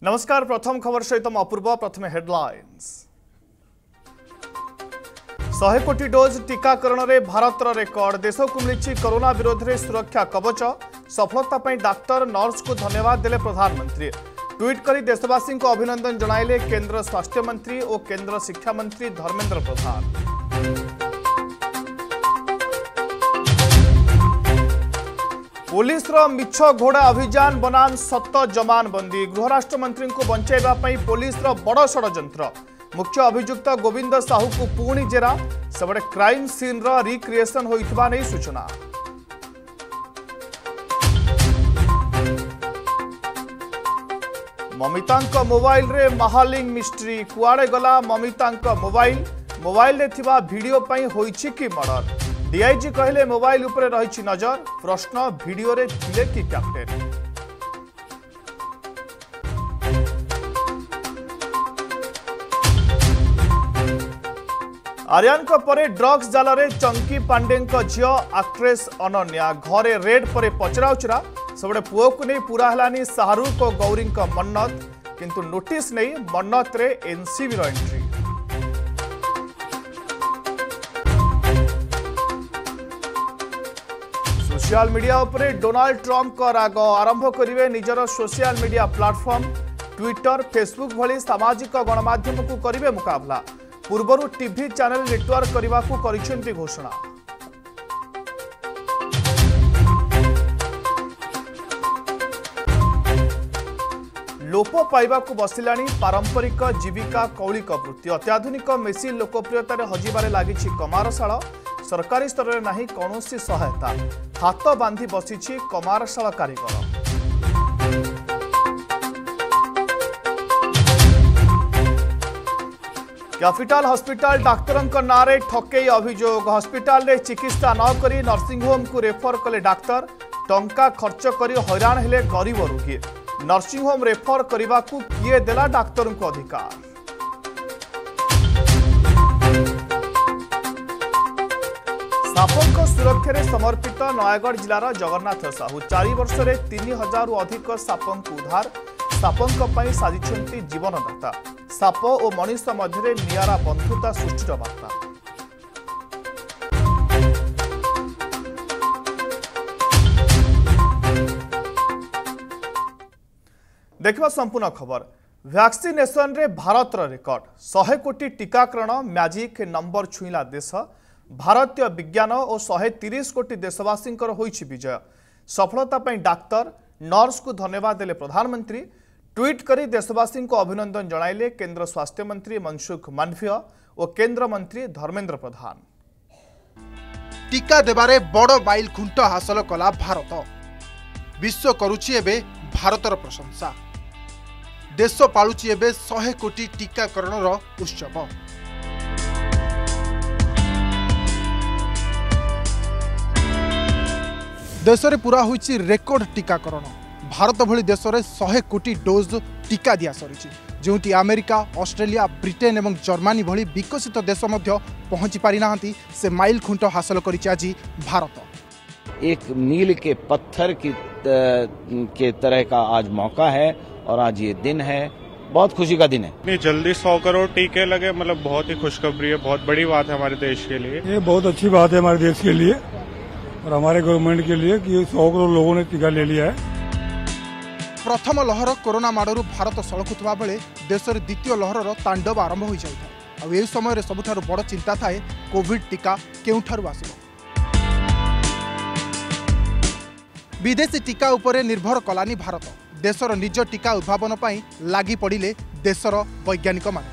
नमस्कार प्रथम खबर सहित अपूर्व प्रथम हेडलाइंस 100 कोटी डोज टीकाकरण में भारतर रेकर्ड देश को मिली कोरोना विरोध में सुरक्षा कवच सफलता पर डाक्तर नर्स को धन्यवाद देले प्रधानमंत्री ट्वीट कर देशवासी को अभिनंदन जणाइले केंद्र स्वास्थ्य मंत्री और केंद्र शिक्षा मंत्री धर्मेंद्र प्रधान। पुलिस मिछ घोड़ा अभियान बनाम सत जमानबंदी गृहराष्ट्र मंत्री को बंचाइबा पई पुलिस बड़ षड्यंत्र मुख्य अभियुक्त गोविंद साहू को पुणी जेरा सबडे क्राइम सीन रिक्रिएशन होइतबा नै सूचना। ममितांक मोबाइल रे महालिंग मिस्ट्री कुआड़े गला ममितांक मोबाइल रे थिबा वीडियो पई होइछि कि मर्डर डीआईजी कहले मोबाइल उपरे रही नजर प्रश्न वीडियो रे थिले कि कैप्टेन। आर्यन परे ड्रग्स जाल रे चंकी पांडे झियो एक्ट्रेस अनन्या घरे रेड परे पचराउचरा सबडे पुओ को नहीं पूरा हलानी शाहरुख और गौरी मन्नत किंतु नोटिस नहीं मन्नत रे एनसीबी रो एंट्री। सोशल मीडिया उपरे डोनाल्ड ट्रंप का राग आरंभ करिवे निजर social media platform Twitter Facebook भली सामाजिक गणमाध्यम को करिवे मुकाबला पूर्वरु टीवी चैनल नेटवर्क करने को करिसेंती घोषणा। लोप पाइबा को बसिलानी पारंपरिक जीविका कौलिक वृत्ति अत्याधुनिक मेसिन लोकप्रियतार हजिबारे लागिछि कमारशाला सरकारी स्तर में नहीं कौनसी सहायता हाथ बांधि बसी कमारशाला कारीगर। कैपिटल हॉस्पिटल डाक्तर नारे ठकई अभियोग हॉस्पिटल रे चिकित्सा न करी नर्सिंग होम को रेफर कले डाक्तर टंका खर्च करी हैरान हेले गरीब रोगी नर्सिंग होम रेफर करने को किए देला डाक्तर को अधिकार। सापों सुरक्षा समर्पित नयगढ़ जिलार जगन्नाथ साहू 4 वर्ष में 3000 अधिक सापों उद्धार सापों साजिଛନ୍ତି जीवनदाता साप और मनीष मध्य नियारा बंधुता सृष्टि वार्ता। देखा संपूर्ण खबर वैक्सीनेशन रे भारतर रेकर्ड 100 कोटी टीकाकरण मैजिक नंबर छुईला देश भारतीय विज्ञान और 130 कोटी देशवासी होइछि विजय सफलता पर डाक्तर नर्स को धन्यवाद देले प्रधानमंत्री ट्वीट करी देशवासी को अभिनंदन जणाइले केंद्र स्वास्थ्य मंत्री मनसुख मांडविया और केंद्र मंत्री धर्मेंद्र प्रधान। टीका देबारे बड़ माइल खुंट हासिल कला भारत विश्व करुछि एबे भारतर प्रशंसा देश पालुछि एबे 100 कोटी टीकाकरण उत्सव। देश में पूरा होइछि रेकर्ड टीकाकरण भारत भली देश में 100 कोटी डोज टीका दिया सरी जोटी अमेरिका ऑस्ट्रेलिया ब्रिटेन और जर्मनी भली विकसित देश मध्य पहुंची पारि नाहंती से माइल खुंट हासिल करिछि आज भारत। एक मील के पत्थर के तरह का आज मौका है और आज ये दिन है बहुत खुशी का दिन है। इतनी जल्दी 100 करोड़ टीके लगे मतलब बहुत ही खुशखबरी है बहुत बड़ी बात है हमारे देश के लिए। ये बहुत अच्छी बात है हमारे देश के लिए और हमारे गवर्नमेंट के लिए कि 100 करोड़ लोगों ने टीका ले लिया है। प्रथम लहर कोरोना माड़ू भारत सड़कुवा बेले देश में द्वितीय लहर तांडव आरंभ हो जाए यही समय सबुठारु बड़ चिंता थाए कोविड टीका केउठारु आसिबो। विदेशी टीका उपरे निर्भर कलानी भारत देशर निज टीका उद्भावन पर लगी पड़े देशर वैज्ञानिक मान।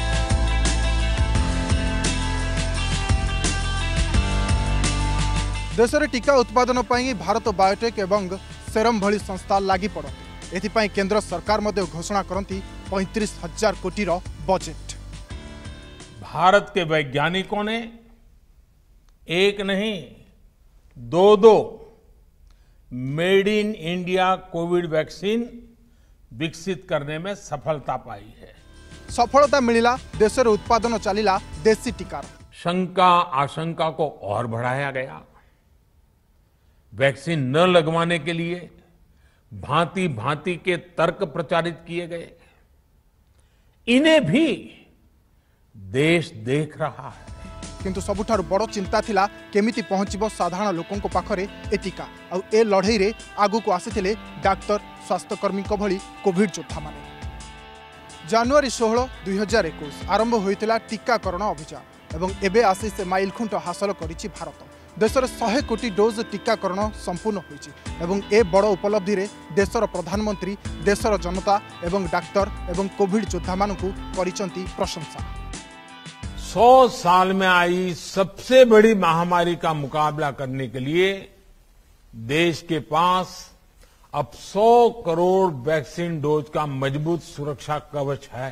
देश में टीका उत्पादन पर भारत बायोटेक एवं सेरम भली संस्था लगी पड़ती एथिपाई केंद्र सरकार मध्य घोषणा करती 35,000 कोटी बजेट। भारत के वैज्ञानिकों ने एक नहीं दो made in India Covid vaccine विकसित करने में सफलता पाई है। सफलता मिला देश में उत्पादन चलिला देसी टीकार। शंका आशंका को और बढ़ाया गया। वैक्सीन न लगवाने के लिए भांति भांति के तर्क प्रचारित किए गए। इन्हें भी देश देख रहा है। किंतु सबुठारु बड़ चिंता थिला केमिति पहुंचबो साधारण लोकंको पाखरे ए टीका आ ए लड़ाई रे आगु को आसीथिले डाक्टर स्वास्थ्यकर्मी को भली कोविड योद्धा माने। जनवरी 16 2021 आरंभ होइतिला टीकाकरण अभियान एवं एबे आसी से माइलखुंट हासिल करिछि भारत। देशर 100 कोटी डोज टीकाकरण संपूर्ण होइछि एवं ए बड़ उपलब्धि रे देशर प्रधानमंत्री देशर जनता एवं डाक्टर एवं कोविड योद्धा मानकु करिसंती प्रशंसा। 100 साल में आई सबसे बड़ी महामारी का मुकाबला करने के लिए देश के पास अब 100 करोड़ वैक्सीन डोज का मजबूत सुरक्षा कवच है।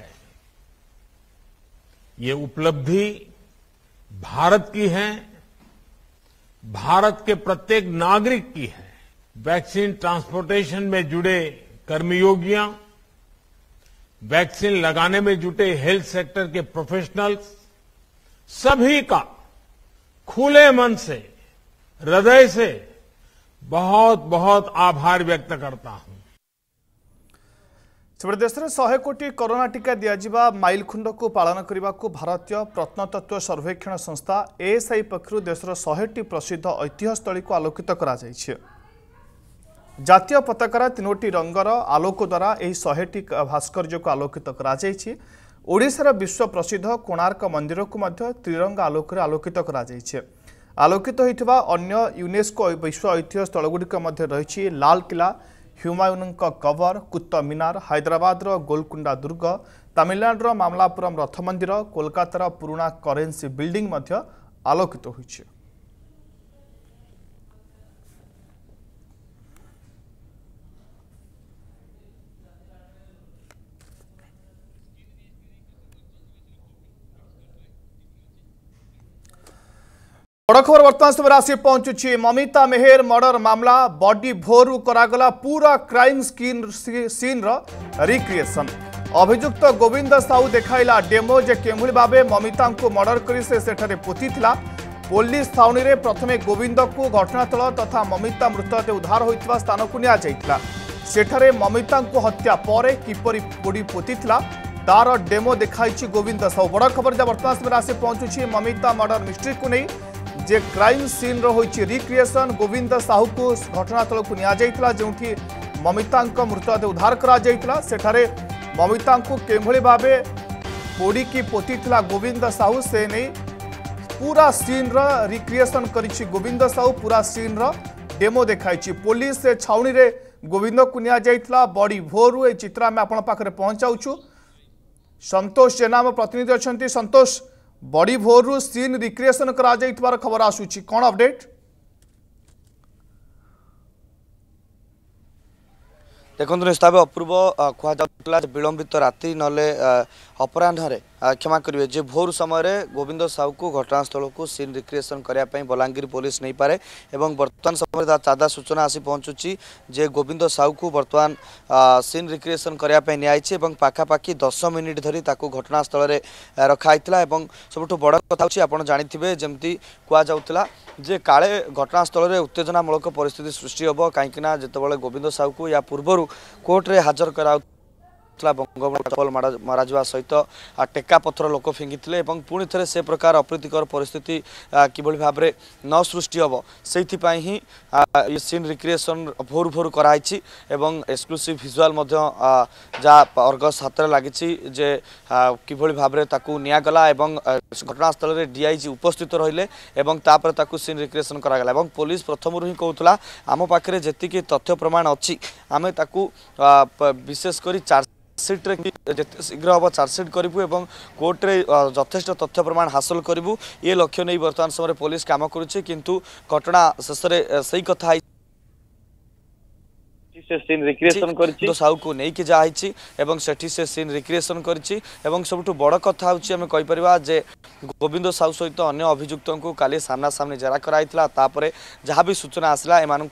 ये उपलब्धि भारत की है, भारत के प्रत्येक नागरिक की है। वैक्सीन ट्रांसपोर्टेशन में जुड़े कर्मयोगियां, वैक्सीन लगाने में जुटे हेल्थ सेक्टर के प्रोफेशनल्स, सभी का खुले मन से, हृदय से बहुत बहुत आभार व्यक्त करता हूं। देश में 100 कोटी कोरोना टीका दिया माइलखुंड को पालन करने को भारतीय प्रत्नतत्व सर्वेक्षण संस्था एएसआई पक्षर देशर 100टी प्रसिद्ध ऐतिह्यस्थली को आलोकित करा जायछि। जातीय पताकार 3टी रंगर आलोक द्वारा यह 100टी भास्कर्य को आलोकित करा जायछि। ओडिशार विश्व प्रसिद्ध कोणार्क मंदिर को मध्य त्रिरंगा आलोक आलोकित करा जायछि। आलोकित होइथिबा अन्य यूनेस्को विश्व ऐतिह्य स्थलगुड़िक मध्य रही लाल किला, ह्यूमायून कवर, कुतुब मीनार, हैदराबाद गोलकुंडा दुर्ग, तमिलनाडुर मामलापुरम रथ मंदिर, कोलकातार पुराना करेन्सी बिल्डिंग मध्य आलोकित होइछि। बड़ खबर बर्तमान समय आसी पहुंचुछि। ममिता मेहर मर्डर मामला बॉडी भोरू करागला पूरा क्राइम सीन रिक्रिएशन। अभियुक्त गोविंद साहू देखाइला डेमो जे केभली भाबे ममिता को मर्डर करी से सेठारे पोतीथिला। पुलिस छाउनी रे प्रथमे गोविंद को घटनास्थल तथा ममिता मृतदेह उद्धार होइतबा स्थान को निया जाइतला। सेठारे ममिता को हत्या परे किपरि बॉडी पोतीथिला तार डेमो देखाइछि गोविंद साहू। बड़ खबर जे बर्तमान समय आसी पहुंचुछि। ममिता मर्डर मिस्ट्री को नहीं जे क्राइम सीन होइछि रिक्रिएशन। गोविंद साहू को घटनास्थल को निया जाइतला जोंठी ममिता मृतदेह उद्धार करा जाइतला। सेठारे ममिता को केभली भाबे पोड़ी की पोतीथिला गोविंद साहू से नहीं पूरा सीन रिक्रिएशन करिछि गोविंद साहू। पूरा सीन डेमो देखाइछि। पुलिस छाउनी रे गोविंद को निया जाइतला। बड़ी भोरू ए चित्रा में आपण पाखरे पहुंचाउछु। संतोष जेना प्रतिनिधि अछंती। संतोष, बड़ी भोरू सीन रिक्रिएशन करा जाइतबार खबर आसुछि, कोन अपडेट? देखो निश्चित भाव अपूर्व कहला विलंबित रात्रि नले अपराह्न क्षमा करेंगे जे भोर समय गोविंद साहू को घटनास्थल को सीन रिक्रिएशन करने बलांगीर पुलिस नहीं पारे एवं वर्तमान समय ताजा सूचना आसी पहुंचुची जे गोविंद साहू को वर्तमान सीन रिक्रिएशन करने नियाई पाखापाखि 10 मिनिट धरी ताकू घटनास्थल में रखाई सब बड़ कथा आप जानी जमती कहला जे काले घटनास्थल में उत्तेजनामूलक परिस्थिति सृष्टि हम कहीं जितेबाला गोविंद साहू को या पूर्व कोर्टे हाजर करा बंगबंधु मारा सहित टेका पथर लोक फिंगी पुणी थे से प्रकार अप्रीतिकर परिस्थिति किभली भाव में न सृष्टि हम से ही सीन रिक्रिएशन भोर भोर कराई एक्सक्लूसिव विजुआल जहाँ अर्गस हाथ में लगी जे किभली भाव में ताकू निगला घटनास्थल में डीआईजी उपस्थित रही सीन रिक्रिएशन करागला। पुलिस प्रथम ही कहूला आम पाखे जी तथ्य प्रमाण अच्छी आम विशेषकर चार्जसीट जिते शीघ्र हम चार्जसीट करूँ कोर्टे यथेष्ट तथ्य प्रमाण हासिल करूँ ये लक्ष्य नहीं बर्तमान समय पुलिस काम करुच्चे किंतु घटना शेष में सही कथा सीन रिक्रिएशन कर साहू को लेकिन जाही सेठी से सीन रिक्रिएशन कर सब बड़ कथा आम कहीपर जे गोविंद साहू सहित अन्य अभियुक्त को काली सामना सामने जेरा कराई जहाँ भी सूचना आसला एम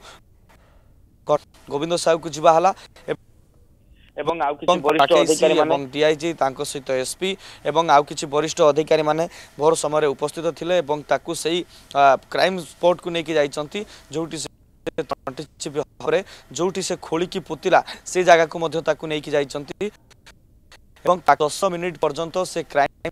गोविंद साहू को जीवाला डीआईजी सहित एसपी एवं आउ किछि वरिष्ठ अधिकारी माने भोर समय उपस्थित थिले एवं ताकू सही क्राइम स्पॉट को लेकिन जाइछंती जोटी से खोलिकी पोतिला से जगह को मध्य ताकू लेकिन जाइछंती एवं 10 मिनिट पर्यंत से क्राइम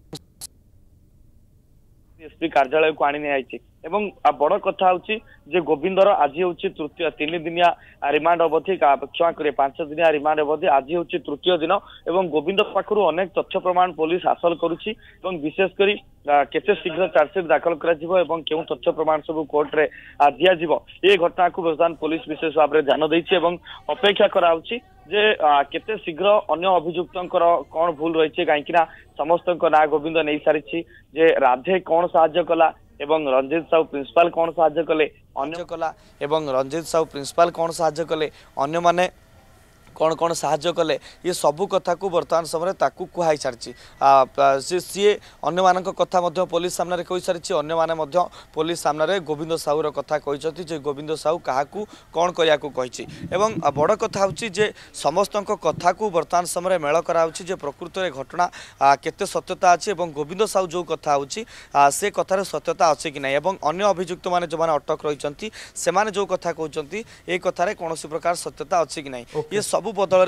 एसपी कार्यालय को आनी नहीं एवं बड़ कथा होची जे गोविंदर आज होची तृतीय 3 दिनिया रिमांड अवधि क्षमा करे 5 दिनिया रिमांड अवधि आज होची तृतीय दिन एवं गोविंद पाखरु अनेक तथ्य प्रमाण पुलिस हासिल करुची एवं विशेष करी केते शीघ्र चार्जशीट दाखल करा जिवो एवं केउ तथ्य प्रमाण सब कोर्ट रे दिया जिवो ए घटना को वर्तमान पुलिस विशेष भाव में ध्यान देछि एवं अपेक्षा कराउची जे केते शीघ्र अन्य अभियुक्तंकर कोन भूल रहिছে काईकिना समस्त ना गोविंद नहीं सारी जे राधे कौन साहाय्य कला एवं रंजित साहू प्रिंसिपल कौन साहाय्य कले अन्य कला एवं रंजित साहू प्रिंसिपल कौन साहाय्य कले अन्य माने कौन कौन साहाय्य कले ये सबू कथा को वर्तमान समय ताकू कहुई सारी सी अन्य मान कथा पुलिस सामने कही सारी अन्य माने पुलिस सामने गोविंद साहूर कथा कहते गोविंद साहू क्या कौन करने को कही एवं बड़ कथा जे समस्त कथा को वर्तमान समय मेल कराऊँचे प्रकृत में घटना केते सत्यता अच्छी और गोविंद साहू जो कथा से कथार सत्यता अच्छी कि नहीं और अन्य अभियुक्त मैंने जो मैंने अटक रही से जो कथा कहते ये कथार कौन प्रकार सत्यता अच्छी कि नहीं ये सब बदल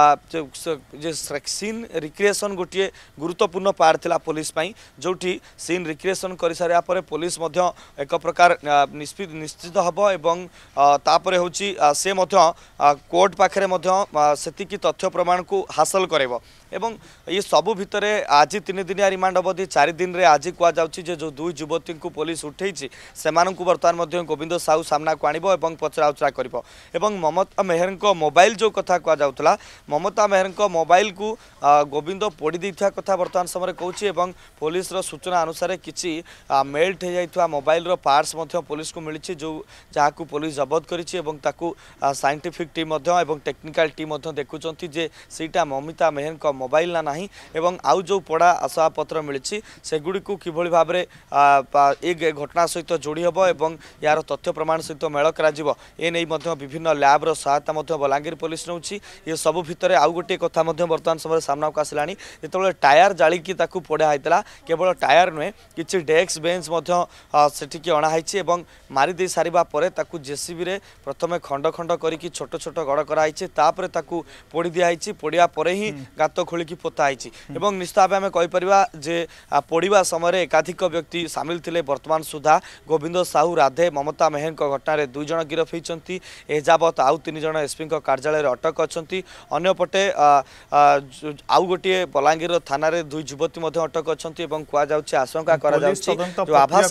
सीन रिक्रिएशन गोटे गुरुत्वपूर्ण पार्ट थिला पुलिस पाई जोठी सीन रिक्रिएशन कर सारा पर पुलिस एक प्रकार निश्चित हम एवं तापर होची से कोर्ट पाखरे सेतिकी तथ्य प्रमाण को हासिल करेबो एवं ये सबू भितर आज 3 दिनिया रिमांड अवधि 4 दिन रे आज कहुचे जो 2 युवती को पुलिस उठे से बर्तमान गोविंद साहू सामना को आणिबो एवं पचराउचरा करिबो एवं ममता मेहर मोबाइल जो कथा कहुला ममता मेहर मोबाइल को गोविंद पोड़ी देता कथा बर्तमान समय कहूँ एवं पुलिस सूचना अनुसार किसी मेल्ट हो जाता मोबाइल पार्ट्स पुलिस को मिली जो जहाँ को पुलिस जबत कर साइंटिफिक टीम एवं टेक्निकल टीम देखुं जे सीटा ममता मेहर मोबाइल ना नहीं एवं आउ जो पड़ा आशापत्र मिली सेगुड़ी को किभली भाव में एक घटना सहित जोड़ी हम एवं यार तथ्य प्रमाण सहित मेल कर विभिन्न लैब्र सहायता बलांगीर पुलिस नौ ये सब भितर आउ गोटे कथा बर्तमान समय सामना को आसला जो टायर जालिकी पोड़ा होता केवल टायर नुहे कि डेस्क बेंच से अणाई मारिदे सारा पर जेसीबी रे प्रथम खंड खंड करके छोट छोट गड़ कराई पोड़ी दिखाई पोड़ा पर ही गात खोलिकी पोताई निश्चित भाव में कहीपर जे पोड़ा समय एकाधिक व्यक्ति सामिल थे वर्तमान सुधा गोविंद साहू राधे ममता मेहर घटन 2 जन गिरफ होती एजावत आउ 3 जन एसपी कार्यालय अटक अच्छा अंपटे आउ गोटे बलांगीर थाना 2 युवती अटक अच्छा कहुचे आशंका आभासी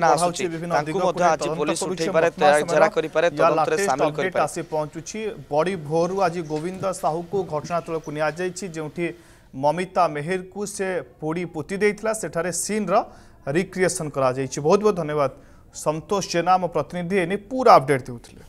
पहुंचुची बड़ी भोरु आज गोविंद साहू को घटनास्थल को नि ममिता मेहर को से पोड़ी पोती देइथिला सेठारे सीन रिक्रिएशन करा जाइछि। बहुत बहुत धन्यवाद संतोष जेना आम प्रतिनिधि एने पूरा अपडेट देउथिले।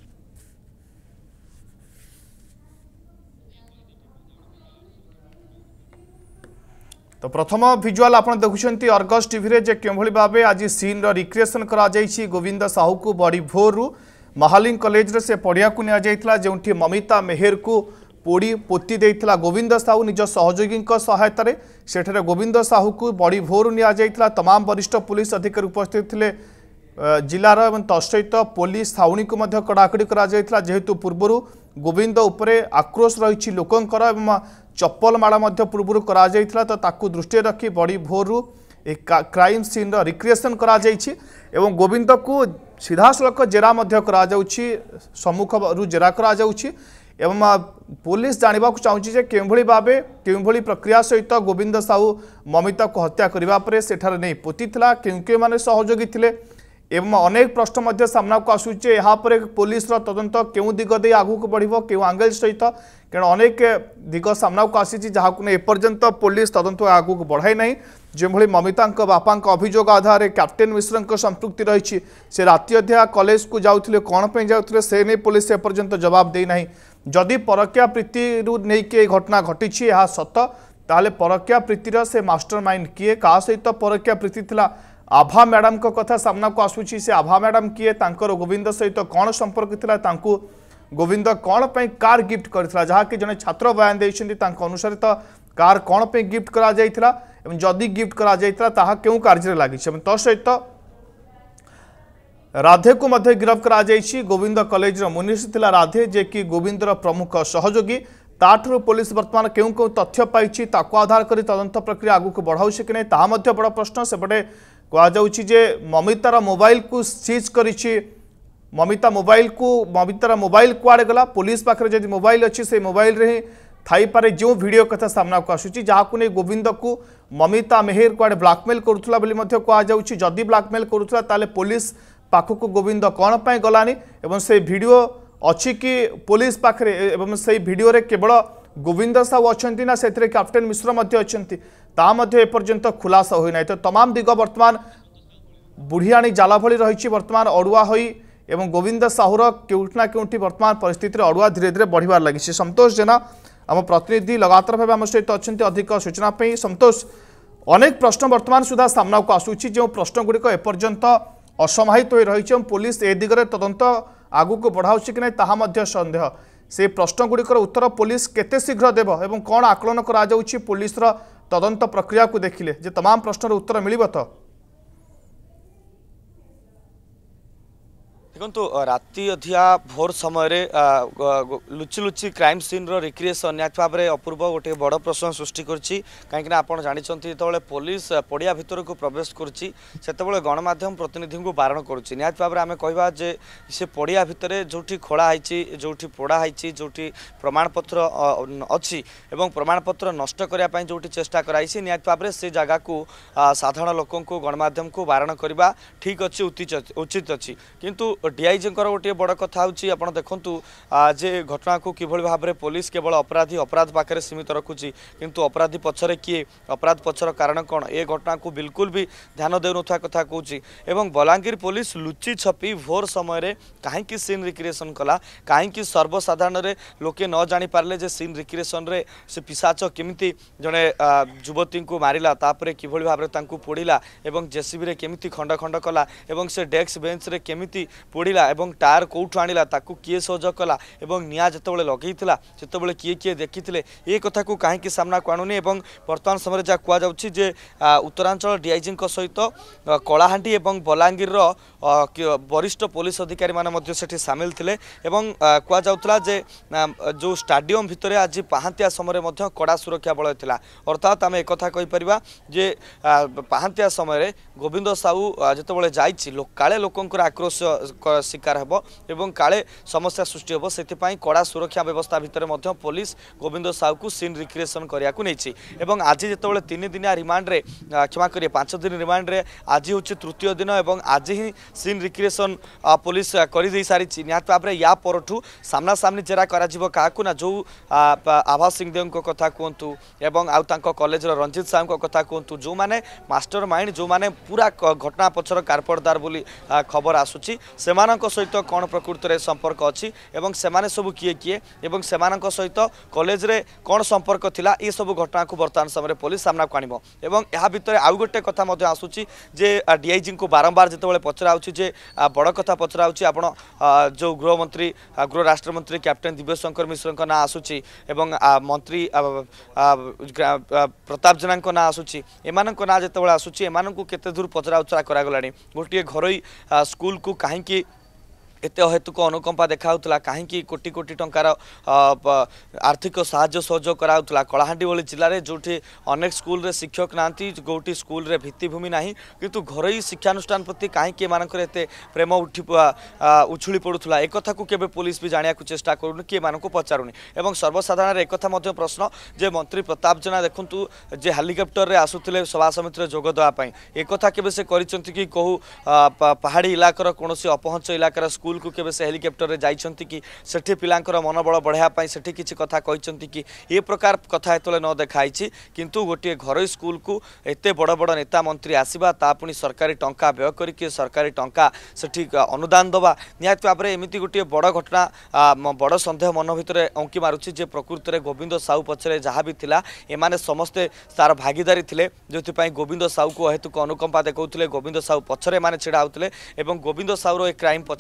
तो प्रथम भिजुआल आप देखुंत अर्गस टीवी रे जे केभली भाव आज सीन रिक्रिएशन करा जाइछि। गोविंद साहू को बड़ी भोरु महालिंग कॉलेज रे से पढ़िया को निया जाइथिला जेउठी ममिता मेहर को पोड़ी पोती देइथिला गोविंद साहू निज सहयोगी सहायतार सेठारे गोविंद साहू को बड़ी भोरु निया जाइथिला। तमाम वरिष्ठ पुलिस अधिकारी उपस्थित थिले जिलार एवं तत्सहित पुलिस छाउणी को मध्य कड़ाकड़ी करा जाइथिला जेहेतु पूर्वरु गोविंद उपरे आक्रोश रही लोकंकर एवं चप्पल माड़ मध्य पूर्व करा जाइथिला। तो ताकू दृष्टि रखी बड़ी भोरु एक क्राइम सीन रिक्रिएशन करा जाइछि एवं गोविंद को सीधासलख जेरा मध्य करा जाउछि सम्मुखरु जेरा करा जाउछि एवं पुलिस जानवा चाहूँगी जे केभली भावे केभली प्रक्रिया सहित गोविंद साहू ममिता को हत्या करने पर सेठारे नहीं पोती थिला क्यों माने सहयोगी थिले एवं अनेक प्रश्न सामना को आसूचे यहाँ पर पुलिस तदंत क्यों दिग दे आगू को बढ़िबो क्यों आंगल सहित कारण अनेक दिग सामना को आसी जहाँ एपर्यंत पुलिस तदंत आगू को बढ़ाई नहीं जो ममिता बापा अभियोग आधार कैप्टेन मिश्र संपृक्ति रही से राति अध्या कॉलेज को जाऊे कौन पर जाऊे से नहीं पुलिस एपर्यंत जवाब देना जदि परक्या प्रीति नहीं घटना घटी सत ताले परक्या प्रीतिर से मास्टर माइंड किए क्या सहित परक्या प्रीति थिला आभा मैडम को कथा सामना को आसूची से आभा मैडम किए तांकर गोविंद सहित कौन संपर्क थिला तांकु गोविंद कौन पे कार गिफ्ट करथिला जहाँ कि जने छात्र बयान देइछन्ती तांको अनुसार तो कार कौन पे गिफ्ट करा जाइथिला एवं जदि गिफ्ट करा जाइथिला ताहा केउ कार्य लागि एवं तो सहित राधे को मध्य गिरफ्त करा जाइछि। गोविंद कॉलेज मुनिसी थिला राधे जे कि गोविंदर प्रमुख सहयोगी ताठू पुलिस वर्तमान क्यों क्यों तथ्य पाई आधार कर तदंत प्रक्रिया आगू बढ़ाऊे कि नहीं ता बड़ प्रश्न सेपटे कहुचे ममितार मोबाइल को सीज करिछि ममितार मोबाइल कुआड़े गला पुलिस पाखे जब मोबाइल अच्छी से मोबाइल रे थाई पारे जो वीडियो कथा सामना को आसुची जहां नहीं गोविंद को ममिता मेहर कुआड़े ब्लैकमेल करुला कहुच्छी जदि ब्लैकमेल करुला ताले पुलिस पाखक गोविंद कौन पाई गलानी एवं से वीडियो अच्छी कि पुलिस पाखे एवं से वीडियो रे केवल गोविंद साहू अच्छा ना से कैप्टेन मिश्र अच्छा एपर्यंत खुलासा होना तो तमाम दिग बर्तमान बुढ़ियाणी जाला भली रही बर्तमान अड़ुआ होई एवं गोविंद साहूर केउठना केउठी वर्तमान परिस्थिति अड़ुआ धीरे धीरे बढ़िबार लगी। संतोष जेना आम प्रतिनिधि लगातार भाव आम सहित अच्छा अधिक सूचना संतोष अनेक प्रश्न वर्तमान सुधा सामना को आसूची जो प्रश्न गुड़िक एपर्यंत असमाहित हो रही पुलिस ए दिगरे तदंत आगू को बढ़ाऊँ कि नहीं सन्देह से प्रश्न गुड़िकर उत्तर पुलिस केते शीघ्र देव एवं कौन आकलन करा पुलिस तदंत प्रक्रिया को देखिले जे तमाम प्रश्नर उत्तर मिलिब तो देखो राति अधिया भोर समय लुचि लुचि क्राइम सीन रिक्रिएसन निहत भाव में अपूर्व गोटे बड़ प्रश्न सृष्टि करछि कहीं आप जानते जो पुलिस पड़िया भितर को प्रवेश करते गणमाध्यम प्रतिनिधि को बारण करुच्ची निहत भाव में आम कहवा जे से पड़िया भितर जो खोलाई जो पोड़ाई जो प्रमाणपत्र अच्छी एवं प्रमाणपत्र नष्ट करने जो चेष्टा कराई निहत भाव में से जगह को साधारण लोक गणमाध्यम को बारण करने ठीक अच्छी उचित अच्छी किंतु डीआईजी गोटे बड़ कथा आप देखु जे घटना को किभली भाव में पुलिस केवल अपराध पाखे सीमित रखुची किंतु अपराधी पछरे किए अपराध पछर कारण कौन ए घटना को बिल्कुल भी ध्यान देउ नथा कथा कहूची एवं बलांगीर पुलिस लुचि छपी भोर समय कहीं सीन रिक्रिएसन कला कहीं सर्वसाधारण रे लोके न जानी पारले जे सीन रिक्रिएसन रे से पिशाच केमिति जड़े युवती को मारिला तापरे किभली भाव में पोड़िला एवं जेसीबी रे केमिति खंड खंड कला एवं से डेस्क बेंच रे केमिति पोड़िला एवं टायर कौटू आनिला ताकू किए सहयोग कला एवं निआ जितेबाला लगेला जितेबाला किए किए देखी ये कथा को कहीं सामना को आणुनी एवं वर्तमान समय जहाँ कहुच्छी जे उत्तरांचल डीआईजी सहित कलाहांडी एवं बलांगीर वरिष्ठ पुलिस अधिकारी माने सेठी सामिल थिले एवं कहुला जे जो स्टाडियम भितर आज पहांतिया समय कड़ा सुरक्षा बल था अर्थात आम एक कहीपर जे पहांतिया समय गोविंद साहू जितेबाला जाइए काले लोकंर आक्रोश शिकार हेब एवं काले समस्या सृष्टि हेब से कड़ा सुरक्षा व्यवस्था भितर पुलिस गोविंद साहू को सीन रिक्रिएसन करने को नहीं एवं आज जिते 3 दिनिया रिमांड रे क्षमा करिए 5 दिन रिमांड रे आज हूँ तृतीय दिन एवं आज ही सीन रिक्रिएसन पुलिस कर दे सारी निहत भाव में या परठू सामना सामनी जेरा करा क्या ना जो आभा सिंहदेव कथा कहतु एवं आउ कॉलेज रंजित साहू कथा कहतु जो मैंने मास्टर माइंड जो मैंने पूरा घटना पछर कारपरदार बोली खबर आसुची सेमानक सहित कौन प्रकृत में संपर्क अच्छी एवं सेमाने सब किए किए एवं सेमानक सहित कॉलेज रे कौन संपर्क थिला ये सब घटना को वर्तमान समय पुलिस सामना को आनिबो एवं या भितर आउ गोटे कथा मध्य आसुची जे डीआईजी को बारंबार जितेबाला पचराउची जे बड़ कथा पचराउची आपण जो गृहमंत्री गृह राष्ट्रमंत्री कैप्टेन दिव्यशंकर मिश्र ना आसुची एवं मंत्री प्रताप जेना ना आसुची एमानक ना जितेबाला आसुची एमानक केते दूर पचराउचरा करागलानी गोटे घरोई स्कूल को कहीं एत हेतुक अनुकंपा देखा कहीं कोटी कोटी टंकार आर्थिक साहाय्य सहयोग कराउला कलाहांडी भली जिले में जो अनेक स्कूल रे शिक्षक ना गोटी स्कूल रे भित्तिभूमि ना किंतु घरोई शिक्षानुष्ठान प्रति कहीं एमानकर एते प्रेम उछुली पड़ूला एक को केबे पुलिस भी जाना चेष्टा करूनी कि एमानकु पचारुनी एवं सर्वसाधारण एक प्रश्न जे मंत्री प्रताप जेना देखु जे हेलिकप्टर रे आसुथिले सभा समिति जोग देवाई एक केबे से करिसंति कि कहू पहाड़ी इलाकर कौन अपहंच इलाकार स्कूल को केबे से हेलिकप्टर रे जाइछंती कि सेठी पिलांकर मनोबल बढ़ाया पाई सेठी किछि कथा कहिसंती कि ए प्रकार कथा एतले न देखाइछि किंतु गोटे घरोई स्कूल को एते बड़ बड़ नेता मंत्री आसीबा ता पुनी सरकारी टंका व्यय करिके सरकारी टंका सेठी अनुदान दबा निहात भाव में एमिति गोटे बड़ घटना बड़ संदेह मन भितर अंकी मारुछि जे प्रकृत में गोविंद साहू पछरे जहाँ भी थिला एमाने समस्ते तार भागीदारी थिले जोथि गोविंद साहू को हेतुक अनुकंपा देखौथिले गोविंद साहू पछरे माने छिड़ा होथिले एवं गोविंद साहूर ए क्राइम पछरे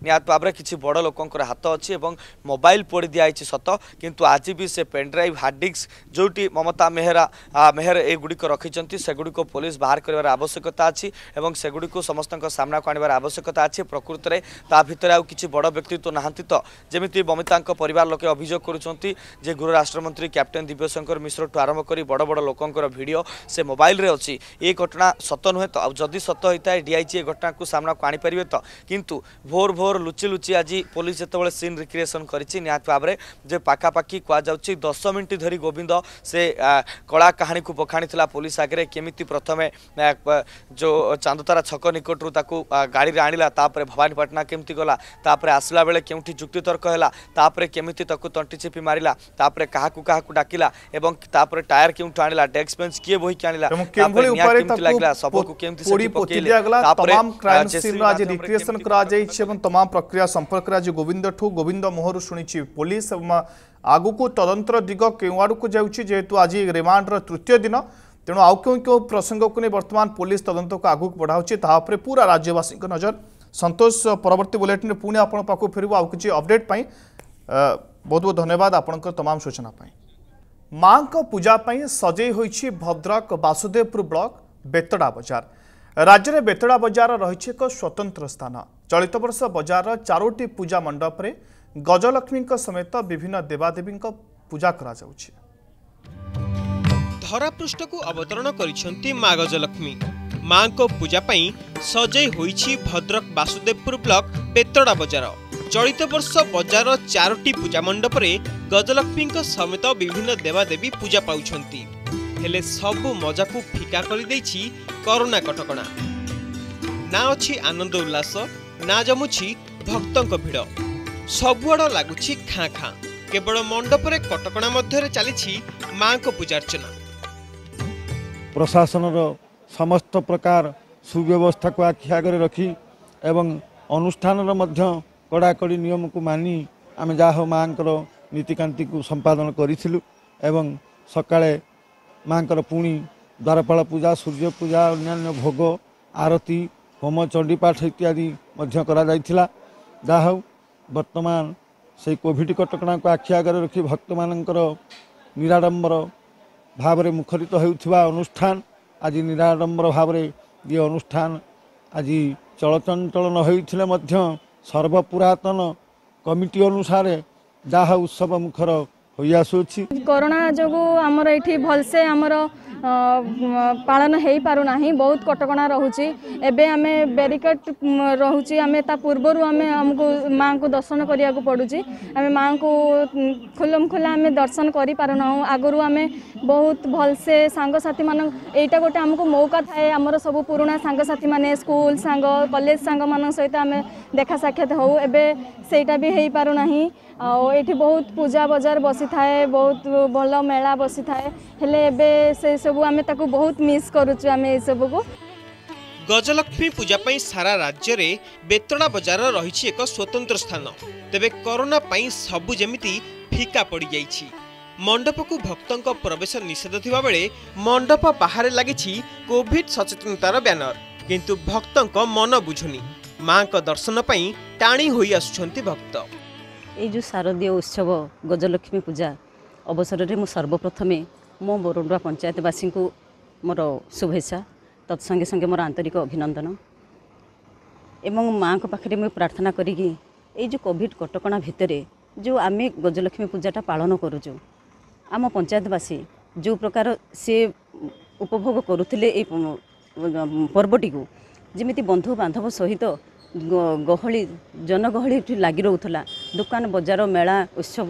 निहात भाव में किसी बड़ लोकंर हाथ अच्छी और मोबाइल पोड़ी दिखाई सत किंतु आज भी से पेनड्राइव हार्ड डिस्क जोटी ममता मेहर एगुड़िक रखिंट सेगुड़िक पुलिस बाहर कर आवश्यकता अच्छी और सेगुड़ी समस्त सामना को आनबार आवश्यकता अच्छी प्रकृत में ता भितर आउ किसी बड़ व्यक्तित्व नहांती तो जमी बमिता परिवार लोके अभियोग करुँचे जे गृह राष्ट्रमंत्री कैप्टेन दिव्यशंकर मिश्र ठू आरंभ कर बड़ बड़ लोकंर वीडियो से मोबाइल रे अच्छी ये घटना सत नुहे तो जदि सत होता है डीआईजी ए घटना को सामना को आनीपर तो किंतु भोर भोर लुचि लुचि आज पुलिस जो सीन रिक्रिएसन करिछि निहात भाव में जे पाखापाखि कहुच्छी 10 मिनिट धरी गोविंद से कला कहानी को बखाणी पुलिस आगे केमिति प्रथमे जो चांदतारा छक निकटू ताकू गाड़ी आणला भवानीपाटना केमती गला तापर आसला बेले केउठी जुक्ति तर्क हैला तापर केमिति ताकू तंटी चिपी मारिला तापर काहाकू काहाकू डाकिला एवं तापर टायर केउठू आणला डेस्क बेंच किए बोही के आणला केमभली ऊपर लागला सबको केमती पोड़ी पोती दिया गला तमाम क्राइम सीन आज रिक्रिएशन करा जाई छै एवं तमाम प्रक्रिया संपर्क रा जे गोविंद मोहरु सुनिछि पुलिस आगु को तदंतर दिग केवाडू को जाउछि जेहेतु आज रिमांड रो तृतीय दिन तेणु आउ क्यों प्रसंग को नहीं वर्तमान पुलिस तदंत को आगू बढ़ाऊँच तापर पूरा राज्यवासी नजर संतोष परवर्ती बुलेटिन पुणी आपण पाखु फेरबू आउ किछि अपडेट पाई बहुत बहुत धन्यवाद आपनकर तमाम सूचना पाई मां को पूजा पाई सजई होइछि भद्रक वासुदेवपुर ब्लॉक बेतड़ा बाजार राज्य में बेतड़ा बाजार रही एक स्वतंत्र स्थान चलित वर्ष बाजार 4टी पूजा मंडप रे गजलक्ष्मी समेत विभिन्न देवादेवी पूजा करा जाउछि। धरापृष्ठ को अवतरण करिसेंती मां गजलक्ष्मी मां को पूजा पाई सजई होइछि भद्रक वासुदेवपुर ब्लॉक बेतड़ा बाजार चलित वर्ष बाजार 4टी पूजा मंडप रे गजलक्ष्मी समेत विभिन्न देवादेवी पूजा पाउछंती हेले सबु मजा को फिका कर देछि कोरोना कटकणा ना अछि आनंद उल्लास ना जमुछि भक्तंक भिड़ सबुआड़ लागुछि खाँ खाँ केवल मंडप रे कटकणा मध्य चली मां को पूजार्चना प्रशासन समस्त प्रकार सुव्यवस्था को आखि आगे रखी एवं अनुष्ठान कड़ाकड़ी नियम को मानी आम जहाँ माँ नीतिकांति को संपादन करूँ एवं सकाळे माँ पुणी द्वारपाल पूजा सूर्य पूजा अन्यान्य भोग आरती होम चंडीपाठ इत्यादि करा जहा वर्तमान से कोविड कटकणा को आखि आगे रखी भक्त मानकर निराडंबर भाव मुखरित होउथिबा अनुष्ठान आज निराडंबर भाव ये अनुष्ठान आज चलचंचल न होइथिले सर्वपुरातन कमिटी अनुसार जहाँ उत्सव मुखर हो आसुछि कोरोना जो आमर ये भलसे आमर पालन हो पारना बहुत कटकणा रोचे एबे आमे बेरिकेड रोचे आमे ता पूर्वर आमे हमको माँ को दर्शन करिया को पड़ुची आमे माँ को खुलम खुला आमे दर्शन करि पारना आगरु आमे बहुत भलसे सांग साथी मान एटा गोटे हमको मौका थाए आमर सब पुराना सांग साथी माने स्कूल सांग कॉलेज सांग मान सहित आमे देखा साक्षात हो एबे सेटा भी हो पारना ये बहुत पूजा बाजार बसी थाए बहुत भल मेला बसी थाए हेले एबे से सब आमे ताकू बहुत मिस करूछु आमे ए सब को गजलक्ष्मी पूजा पाई सारा राज्य रे बेतड़ा बाजार रही एक स्वतंत्र स्थान तेबे कोरोना पाई सबु जेमिति फिका पड़ी जाइछि मंडप को भक्तों प्रवेश निषेध थिबा बेले मंडप बाहर लागिछि कोविड सचेतनतार बैनर किंतु भक्तों मन बुझुनी मां को दर्शन पाई टाणी होई आसुछंती भक्त ये जो शारदीय उत्सव गजलक्ष्मी पूजा अवसर में सर्वप्रथमे मो बरुणा पंचायतवासी को मोर शुभेच्छा तत्संगे संगे मोर आंतरिक अभिनंदन एवं माँ को पाखे मुझे प्रार्थना करी ये जो कोविड कटकणा भितर जो आम गजलक्ष्मी पूजाटा पालन करुचु आम पंचायतवासी जो प्रकार से उपभोग करुले पर्वटी को जमी बंधु बांधव सहित गहली जनगहली लगी रोला दुकान बजार मेला उत्सव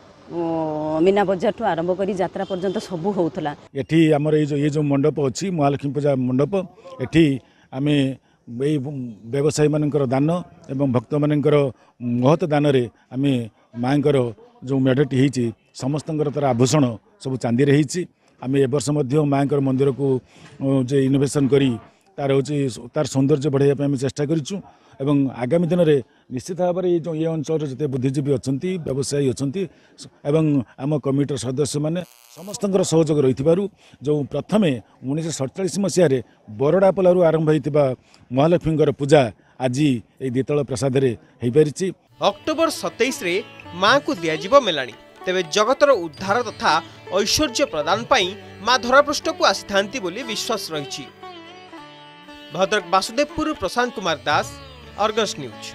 मीना बजार ठू आरंभ कर यात्रा पर्यंत सब होता ये आमर ये जो मंडप अच्छी महालक्ष्मी पूजा मंडप ये आम ये व्यवसायी मानकर दान एवं भक्त मानकर महत दान आम माँ जो मेढ़टी होती समस्त तार आभूषण सब चांदी रही आम ए वर्ष माँ मंदिर को जो इनोवेशन करी तार हूँ तार सौंदर्य बढ़ाई आम चेष्टा करूँ एवं आगामी दिन में निश्चित भाव में जो ये अंचल जिते बुद्धिजीवी अच्छा व्यवसायी अच्छा आम कमिटर सदस्य मैंने समस्त सहयोग रही जो प्रथमे 1947 मसीह बरड़ापलू आरंभ होता महालक्ष्मी पूजा आज ये द्वितल प्रसाद हो पारी। अक्टोबर 27 रे मां को दियाजिबो मेलाणी। तेबे जगतर उद्धार तथा ऐश्वर्य प्रदान पाई मां धरापृष्ठ को आसी बोली विश्वास रही। Bhadrak Basudevpur Prashant Kumar Das, Argus news.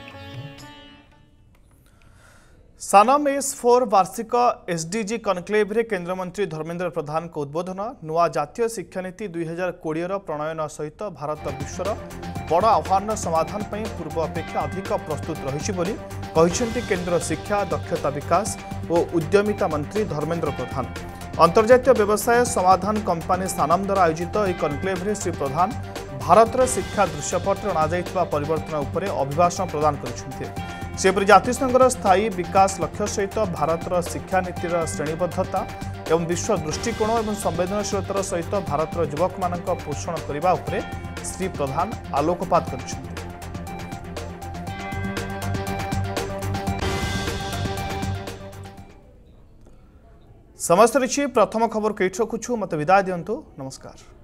सानम एस4 वार्षिक एसडीजी कनक्लेव रे केंद्र मंत्री धर्मेंद्र प्रधान को उद्बोधन। नुआ जातीय शिक्षा नीति 2020 प्रणयन सहित भारत विश्वर बड़ आह्वान समाधान पर पूर्व अपेक्षा अधिक प्रस्तुत रही केंद्र शिक्षा दक्षता विकास और उद्यमिता मंत्री धर्मेंद्र प्रधान। अंतर्जातीय व्यवसाय समाधान कंपानी सानम द्वारा आयोजित यह कनक्लेव रे श्री प्रधान भारतर शिक्षा दृश्यपट अणाई परिवर्तन उपर अभिभाषण प्रदान कर जातिसंघर स्थायी विकास लक्ष्य सहित भारतर शिक्षा नीतिर श्रेणीबद्धता एवं विश्व दृष्टिकोण और संवेदनशीलतार सहित भारतर युवक मान पोषण करने उपरे श्री प्रधान आलोकपात कर। समस्त रही प्रथम खबर कईट रखुछु मत विदाय दिंतु। नमस्कार।